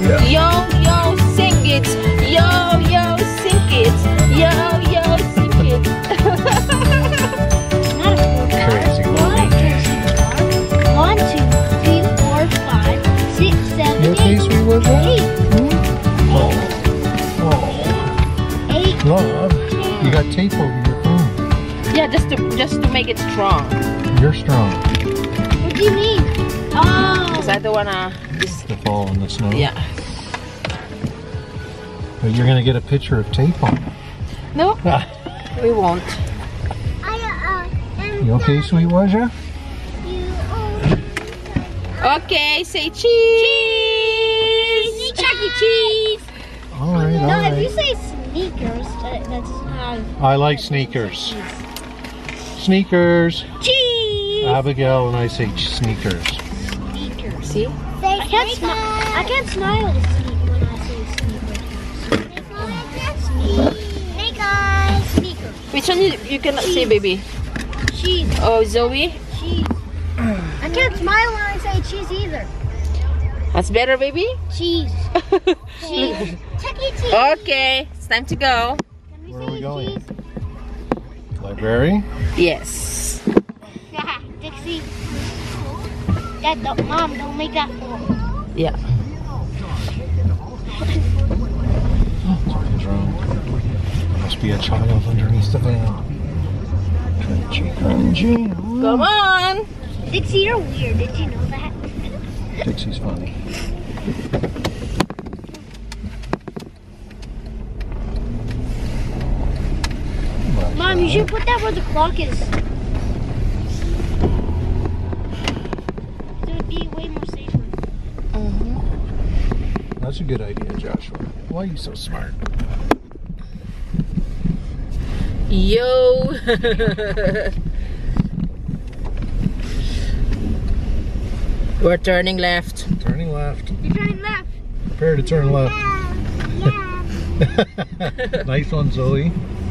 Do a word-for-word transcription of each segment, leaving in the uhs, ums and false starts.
Yeah. Yo, yo, sing it. Yo, yo, sing it. Yo, yo, sing it. Not a four bar. Crazy Not woman. a crazy bar. One, two, three, four, five, six, seven, You okay, eight. sweet was that? Eight. Oh. Oh. Eight. Love, you got tape over your phone. Yeah, just to just to make it strong. You're strong. What do you mean? Oh. Cause I don't wanna. Just, To fall in the snow. yeah. But you're gonna get a picture of tape on it. No, we won't. I, uh, You okay, sweet was ya? Okay, say cheese. Chuck E. Cheese. All right, all No, if you right. say sneakers, that, that's not. I like sneakers. Sneakers. Cheese. Abigail and I say sneakers. Sneakers. See? I can't smile. I can't smile to sneak when I say sneakers. Sneakers. Sneakers. Which one you, you cannot say, baby? Cheese. Oh, Zoe. Cheese. I can't smile when I say cheese either. That's better, baby. Cheese. Cheese. Chuck E. Cheese. Okay, it's time to go. Can we Where are say we going? cheese? Library? Yes. Dixie. Dad, don't, Mom, don't make that fall. Yeah. Something's wrong. There must be a child underneath the van. Crunchy, crunchy. Come on. Dixie, you're weird. Did you know that? Dixie's funny. Mom, you should put that where the clock is. It would be way more safer. Mm-hmm. That's a good idea, Joshua. Why are you so smart? Yo. We're turning left. Turning left. You're turning left. Prepare to turn left. Nice one, Zoe.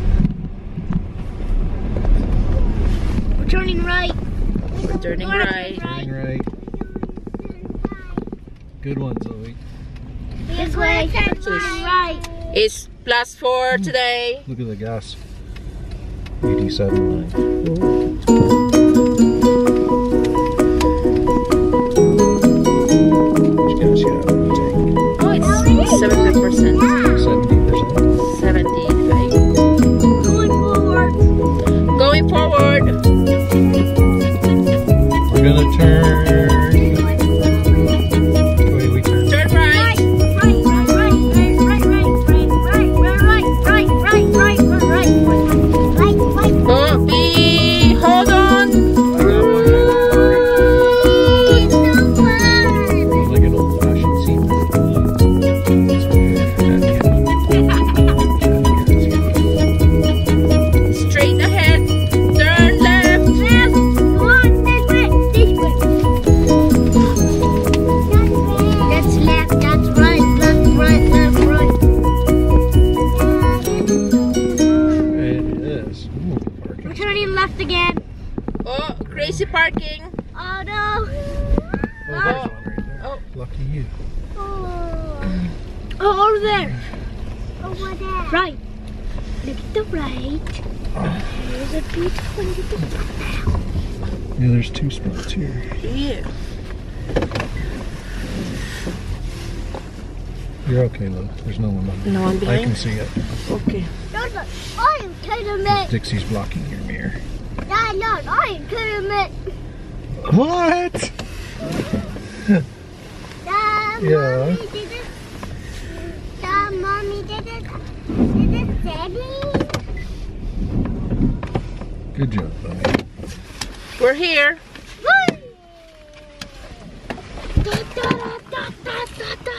We're turning right. We're turning right. Turning right. Good one, Zoe. This way. Turning right. It's plus four today. Look at the gas. eighty-seven point nine. Which gas you have in the tank? Oh, it's seventy percent. seventy percent. seventy-five. Going forward. Going forward. We're gonna turn. Wait, we turn. Turn right. Right, right, right, right, right, right, right, right, right, right, right, right, right, right, right, right. Oh, be. Hold on. Like an old-fashioned seat. Straight ahead. Turn left. Left. Come on, this way, this way. That's left, that's right, left, right, left, right. It is. Ooh, parking. We're turning left again. Oh, crazy parking. Oh no. Oh, there's one right there. Oh. Lucky you. Oh, over there. Over there. Right. Look at the right. There's a beautiful little Yeah, there's two spots here. Yeah. You're okay, Lou. There's no one on. No one I behind? can see it. Okay. No, no, I am kidding it. Dixie's blocking your mirror. No, no, I am kidding it. What? Dad, Yeah. Mommy did it. Dad, Mommy did it. Did it, Daddy? Good job, buddy. We're here. Woo! Da, da, da, da, da, da, da.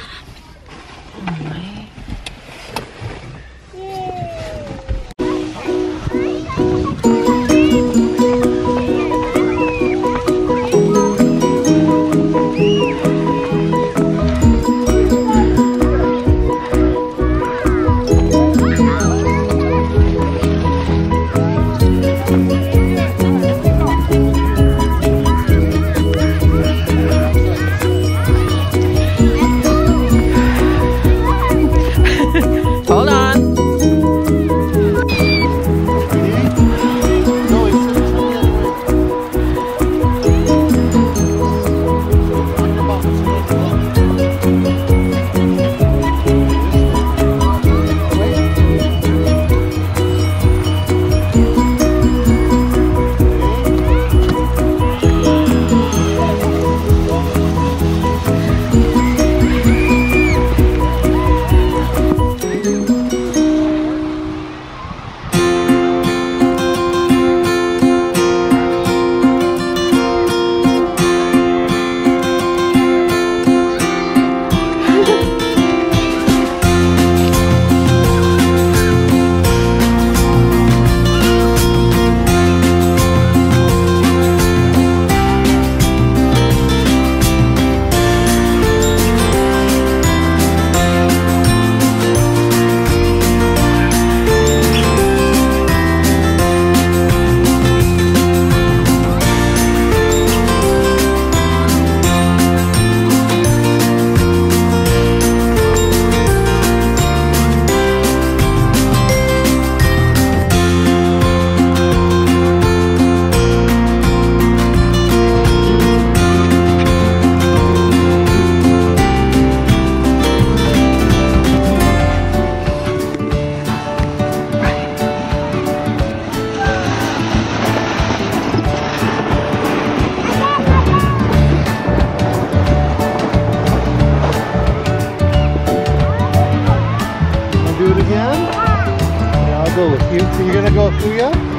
go with you. You're gonna go with Kuya?